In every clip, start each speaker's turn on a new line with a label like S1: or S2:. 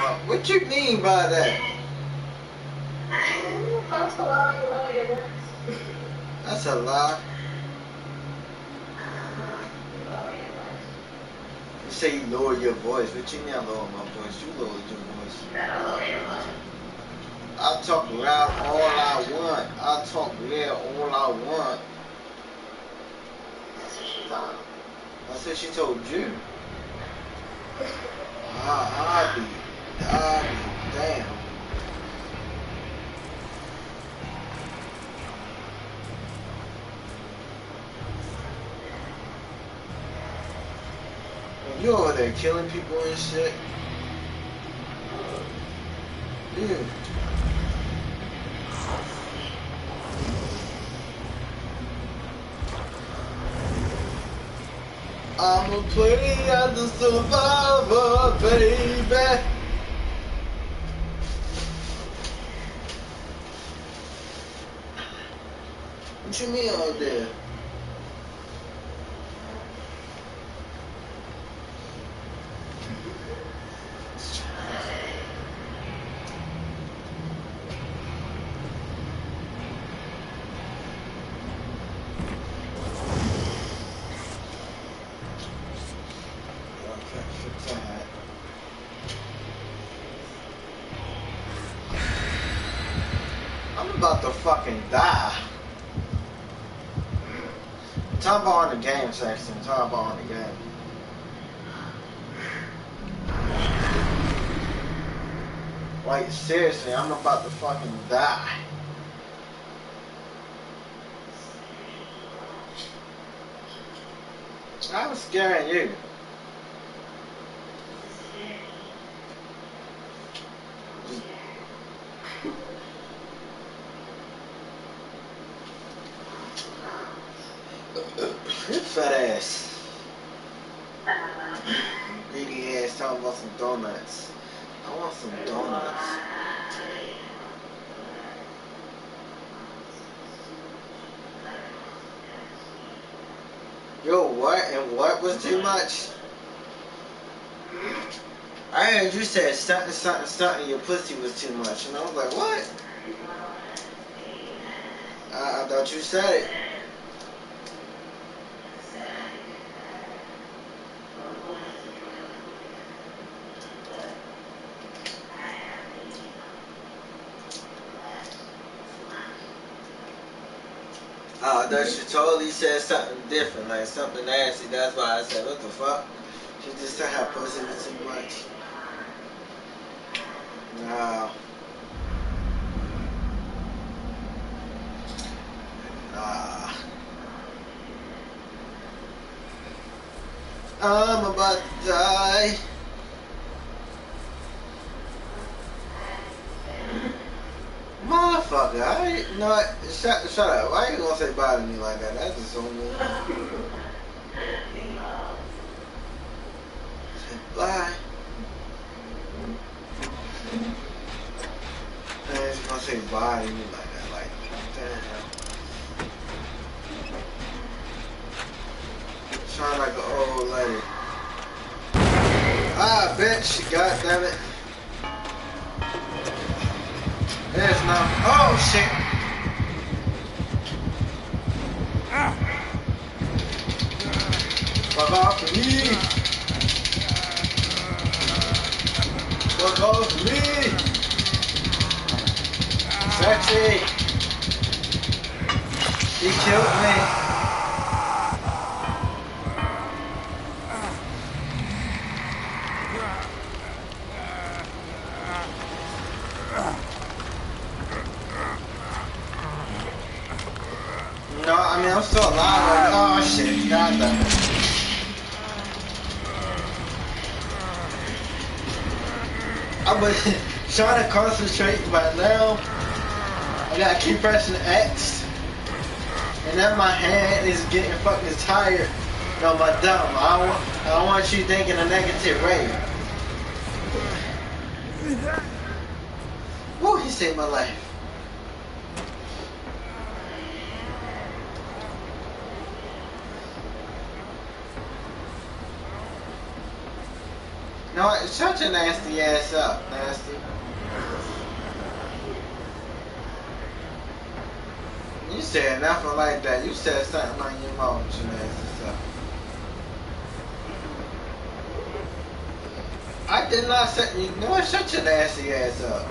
S1: What you mean by that? That's a lie. You say you lower your voice. What you mean I lower my voice? You lowered your voice. I talk loud all I want. I talk loud all I want. That's what she told you. I'll be damn. You over there killing people and shit. Dude. I'ma play as a survivor, baby. What you mean out there? I'm about to fucking die. Talk about on the game section. Talk about on the game. Like seriously, I'm about to fucking die. I was scaring you. Fat ass. Greedy ass talking about some donuts. I want some donuts. Yo, what? And what was too much? I heard you said something, something, something, your pussy was too much. And I was like, what? I thought you said it. I thought she totally said something different, like something nasty. That's why I said, what the fuck? She just said her pussy was too much. No. Nah. I'm about to die. Motherfucker, I know what? Shut up. Why you gonna say bye to me like that? That's just so mean. Say bye. Man, you gonna say bye to me like that? Like, damn. Sound like an old lady. Ah, bitch. God damn it. There's no. Oh shit! Fuck off me! Fuck off me! Sexy! He killed me! No, I mean, I'm still alive. Oh shit, god damn it. I was trying to concentrate, but now I gotta keep pressing X. And then my hand is getting fucking tired. No, my dumb. I don't want you thinking a negative way. Woo, he saved my life. know what? Shut your nasty ass up, nasty. You said nothing like that. You said something on your mouth with your nasty stuff. I did not say, you know what? Shut your nasty ass up.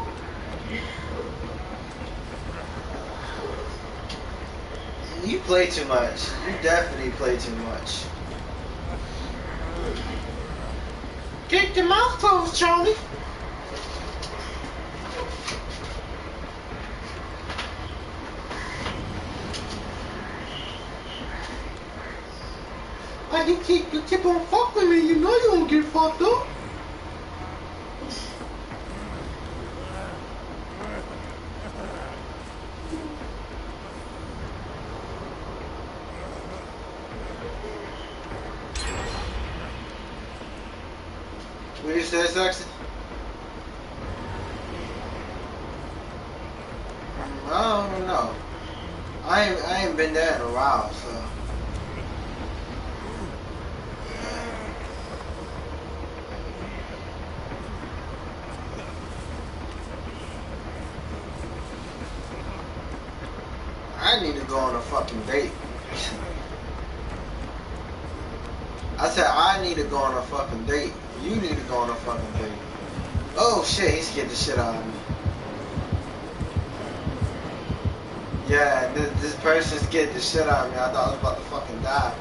S1: You play too much. You definitely play too much. Keep your mouth closed, Charlie. Why you keep on fucking me? You know you won't get fucked up. What you said, sexy? I don't know. I ain't been there in a while, so. I need to go on a fucking date. I said I need to go on a fucking date. You need to go on a fucking date. Oh shit, he scared the shit out of me. Yeah, this person scared the shit out of me. I thought I was about to fucking die.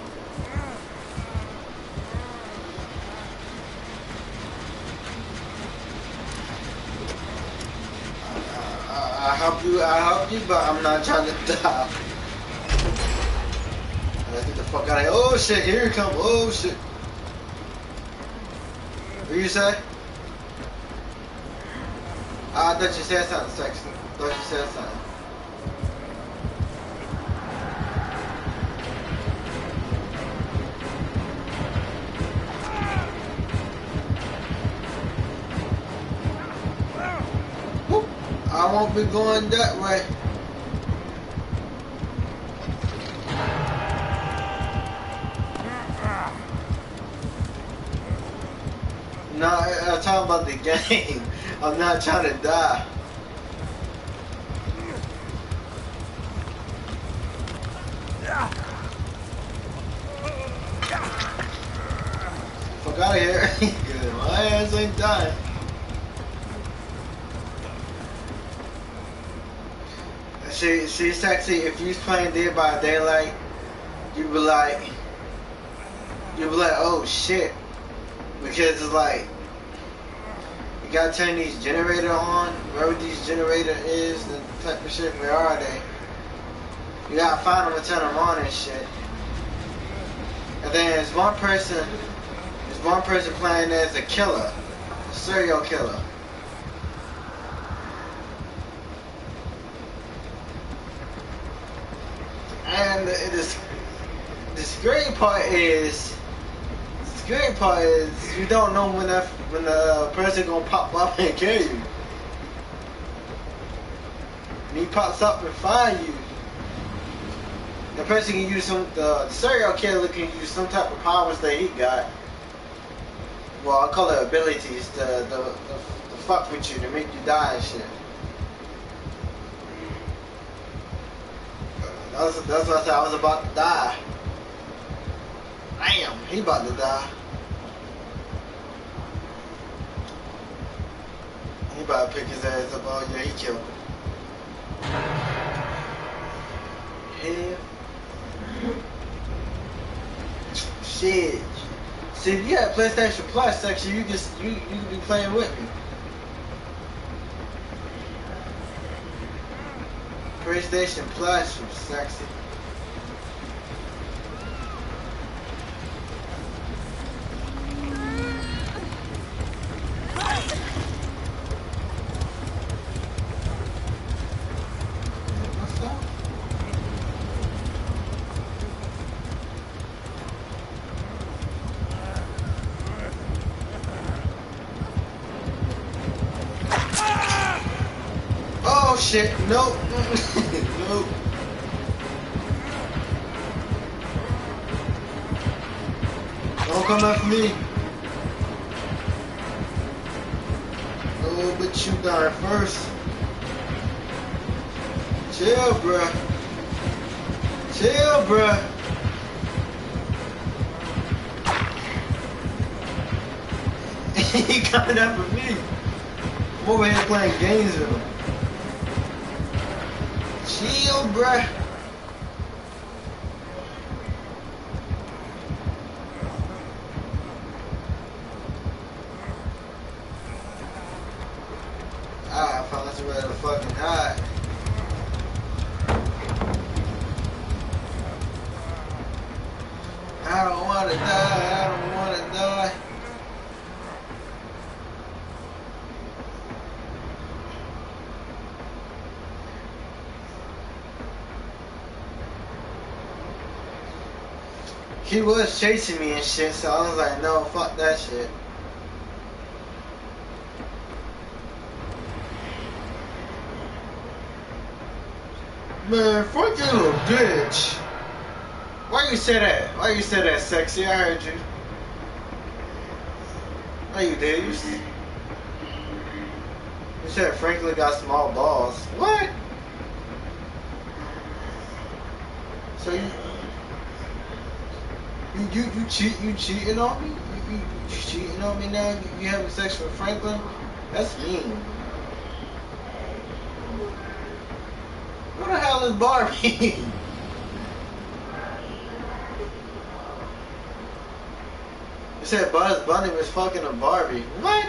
S1: I help you, but I'm not trying to die. Let's get the fuck out of here. Oh shit, here he comes. Oh shit. What you say? I thought you said something sexy. I thought you said something. Whoop. I won't be going that way. No, I'm talking about the game. I'm not trying to die. Fuck out of here. Good. My ass ain't dying. See, sexy, if you was playing Dead by Daylight, you'd be like, oh shit. Because it's like, you gotta turn these generator on, wherever these generator is, the type of shit, where are they? You gotta find them and turn them on and shit. And then there's one person playing as a killer, a serial killer. And the scary part is you don't know when the person gonna pop up and kill you. And he pops up and find you. The person can use the serial killer can use some type of powers that he got. Well, I call it abilities to fuck with you, to make you die and shit. That's what I said. I was about to die. Damn, he about to die. He about to pick his ass up. Oh yeah, he killed him. Hell. Shit. See, if you had PlayStation Plus section, you could be playing with me. PlayStation Plus was sexy. Oh shit, nope. Nope. Don't come after me. Oh, but you dying first. Chill, bruh. Chill, bruh. He coming up with me. I'm over here playing games with him. Chill, bruh. I found somewhere to fucking hide. I don't wanna die, I don't wanna die. He was chasing me and shit, so I was like, no, fuck that shit. Man, fuck you little bitch. Why you say that? Why you say that, sexy? I heard you. No, you did. You said Franklin got small balls. What? So you cheating on me? You cheating on me now? You having sex with Franklin? That's mean. Who the hell is Barbie? You said Buzz Bunny was fucking a Barbie. What?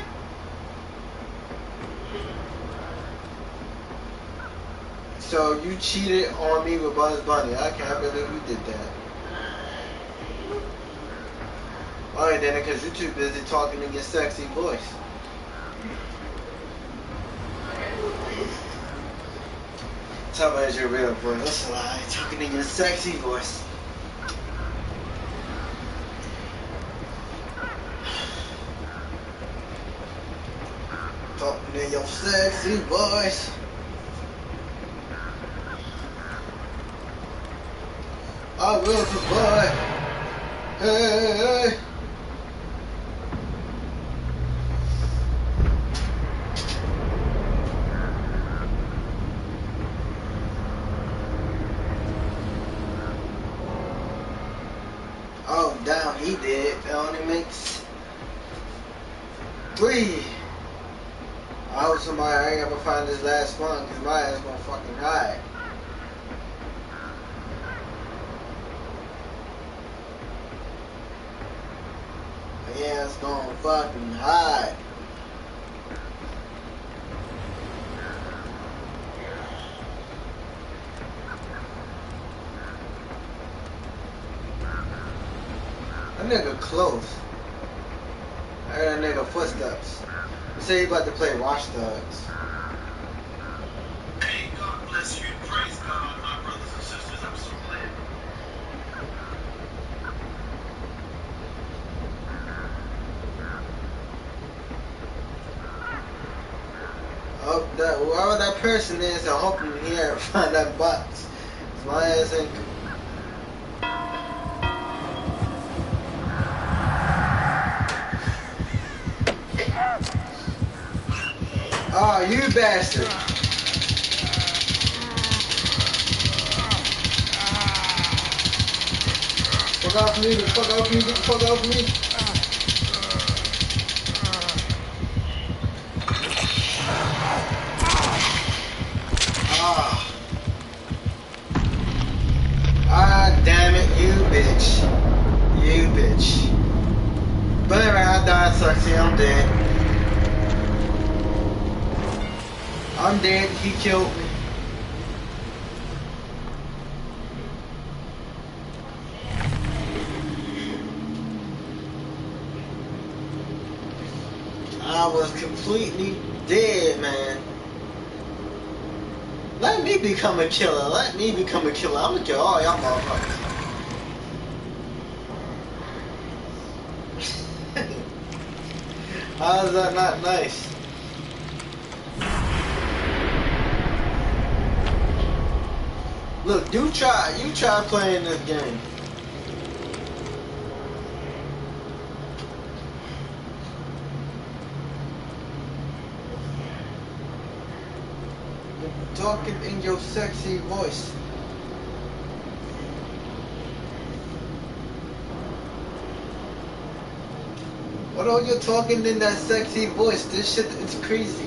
S1: So you cheated on me with Buzz Bunny. I can't believe you did that. Oh, you did it because you're too busy talking in your sexy voice. Talk about your real voice. That's a lie. Talking in your sexy voice. Talking in your sexy voice. I will survive. Hey. Oh, damn, he did. That only makes 3. I hope somebody ain't ever find this last one, because my ass gonna fucking hide. Yeah, it's gonna fucking hide. That nigga close. I heard that nigga footsteps. He say he about to play Watch Dogs.
S2: Hey, God bless you and praise God, my brothers and sisters. I'm so glad.
S1: Hope that whoever that person is, I hope you here and find that box. 'Cause my ass ain't. Oh, you bastard! Fuck off me! Fuck off me! Get the fuck off me! Ah, damn it, you bitch. You bitch. But anyway, I died, Suxy. I'm dead. I'm dead. He killed me. I was completely dead, man. Let me become a killer. Let me become a killer. I'm gonna kill all y'all motherfuckers. How is that not nice? Look, you try playing this game. Talking in your sexy voice. What are you talking in that sexy voice? This shit is crazy.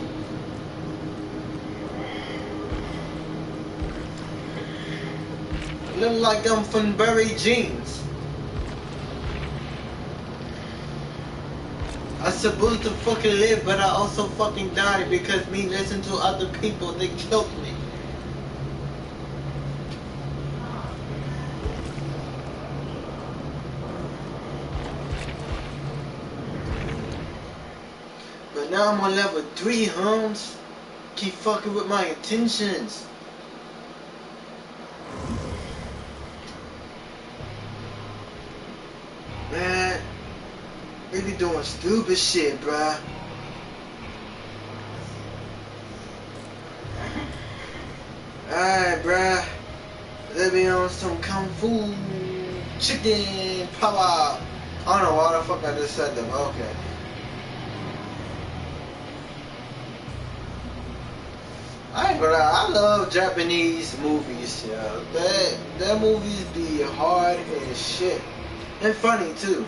S1: Look like I'm from Berry Jeans. I'm supposed to fucking live, but I also fucking died because me listen to other people, they killed me. But now I'm on level 3, Holmes. Keep fucking with my intentions. Man, they be doing stupid shit, bruh. Alright, bruh. They be on some kung fu chicken power. I don't know why the fuck I just said them. Okay. I ain't gonna lie, I love Japanese movies, yeah. Their movies be hard as shit. And funny too.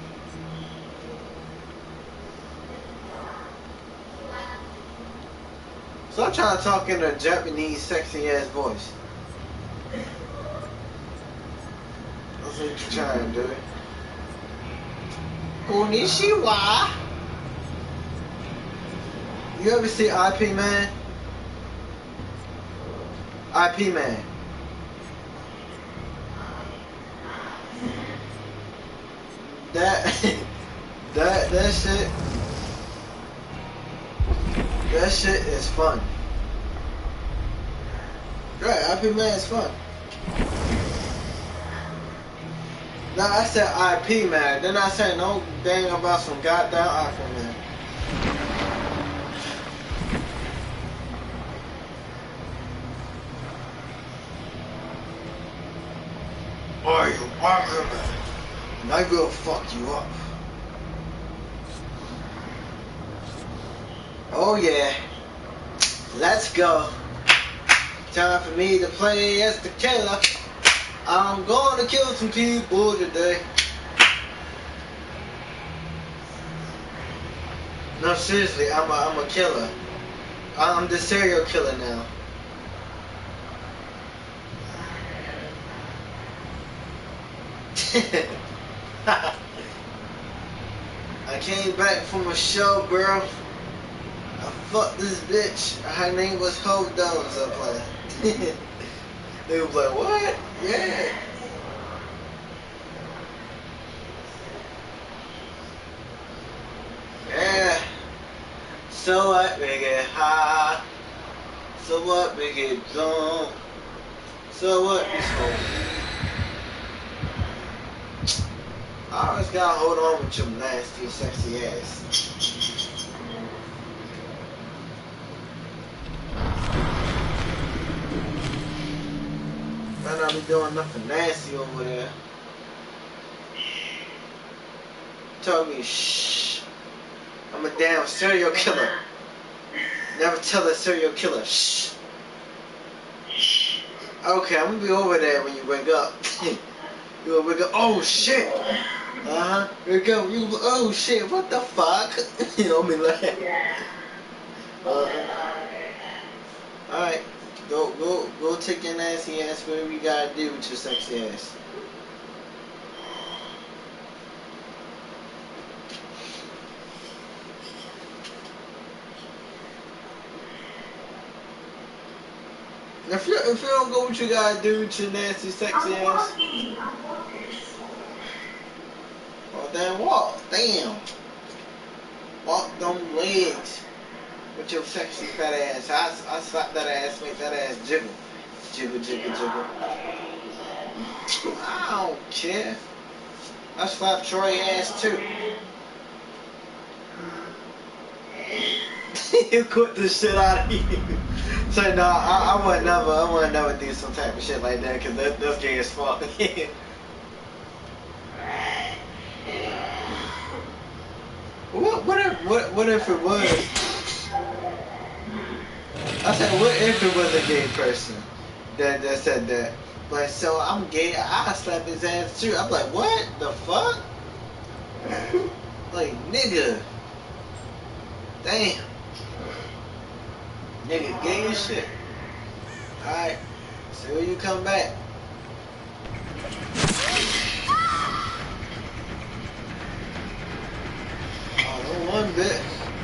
S1: So I'm trying to talk in a Japanese sexy ass voice. That's what you're trying to do. Konnichiwa. You ever see IP Man? IP Man. That shit. That shit is fun. Right, IP Man is fun. Nah, I said IP Man. Then I said no dang about some goddamn IP Man. Are you walking? And I will fuck you up. Oh yeah. Let's go. Time for me to play as the killer. I'm gonna kill some people today. No, seriously, I'm a killer. I'm the serial killer now. I came back from a show, bro. I fucked this bitch. Her name was Hope Dones up there. They was like, what? Yeah. Yeah. So what, we get high. So what, we get drunk. So what, we smoke. I always gotta hold on with your nasty, sexy ass. Better not be doing nothing nasty over there. Tell me, shh. I'm a damn serial killer. Never tell a serial killer, shh. Okay, I'm gonna be over there when you wake up. You gonna wake up, oh shit. Wake up, you go, oh shit, what the fuck? You know me like. Alright, go take your nasty ass whatever you gotta do with your sexy ass. If you don't go what you gotta do with your nasty sexy ass, well then walk, damn. Walk them legs with your sexy fat ass. I slap that ass, make that ass jiggle. Jiggle, jiggle, jiggle. I don't care. I slap Troy ass too. You quit the shit out of you. So no, I would never do some type of shit like that because that's gay as fuck. What if it was? I said, what if it was a gay person that said that? But so I'm gay, I slap his ass too. I'm like, what the fuck? Like, nigga. Damn. Nigga gay as shit. Alright. See when you come back. Oh, no one bit.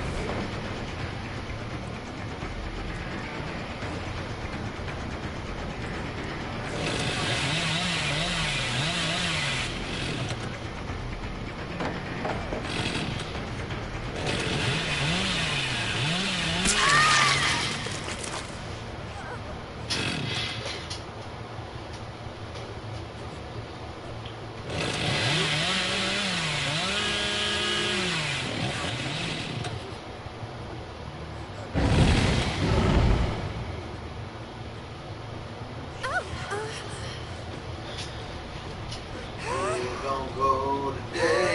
S1: Go today.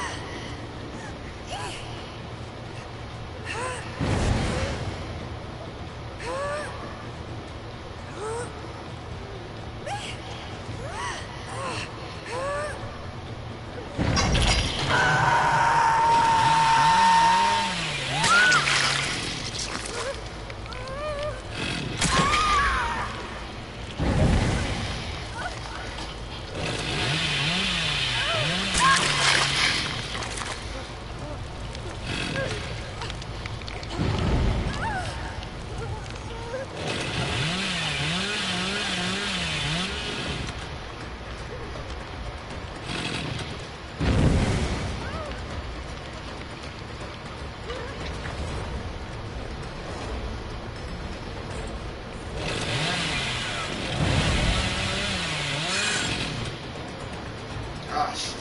S1: Gosh.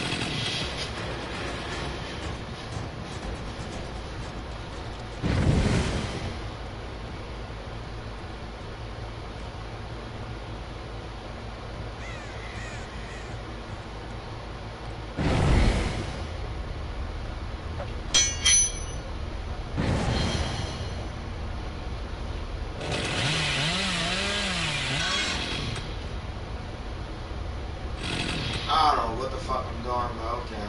S1: I don't know what the fuck I'm doing, but okay.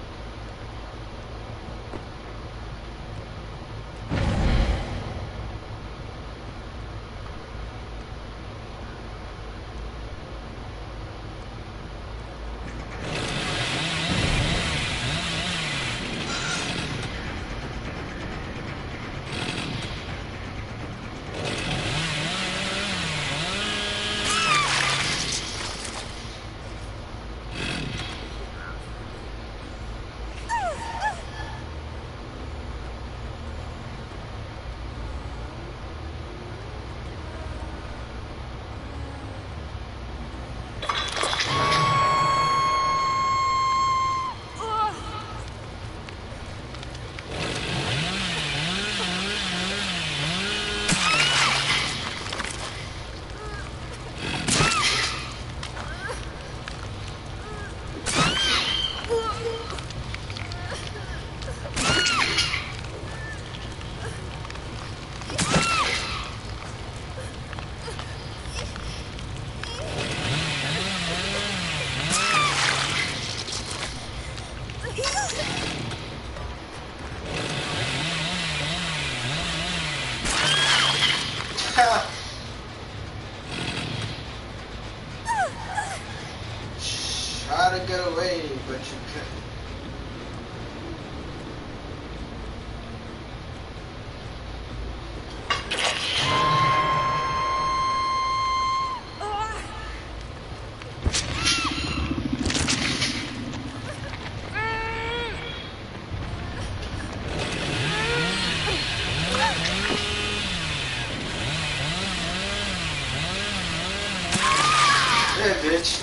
S1: Try to get away, but you couldn't. Yeah, bitch.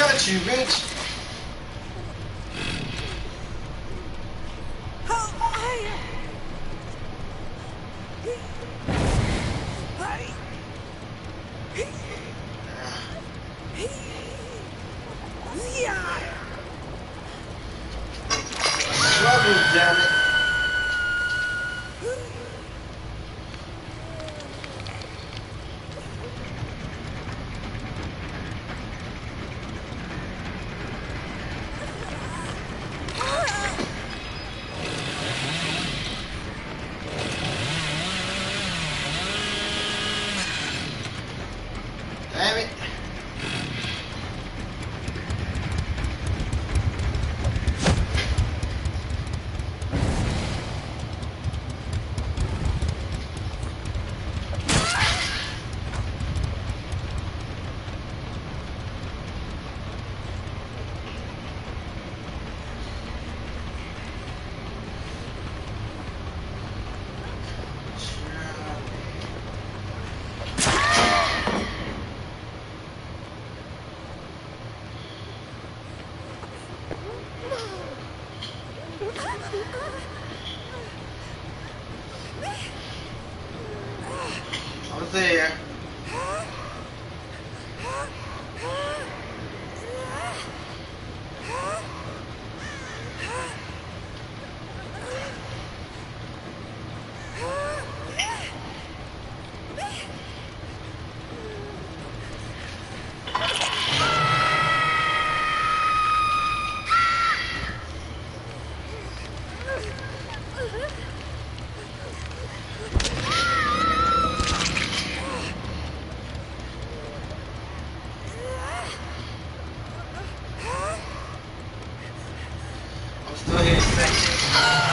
S1: got you, bitch. Struggle, damn it. Damn it. I was there. I'm still here second.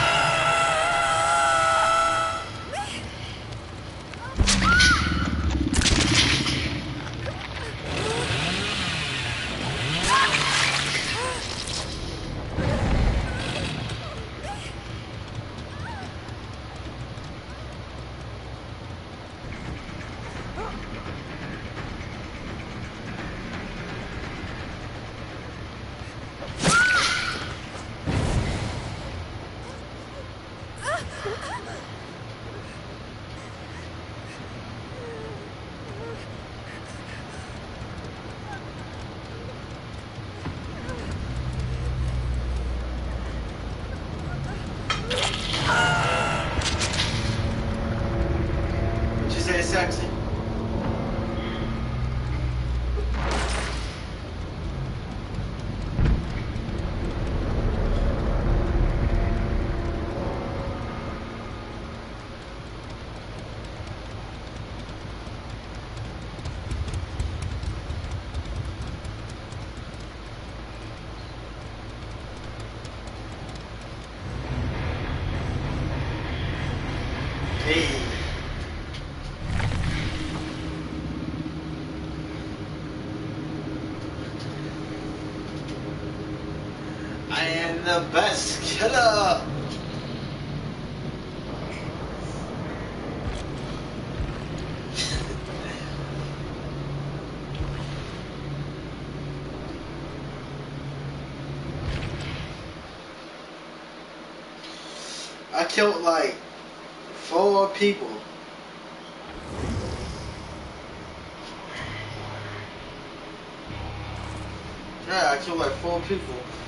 S1: What you say, sexy? Hey. I am the best killer. I killed like 4 people. Yeah, I killed like 4 people.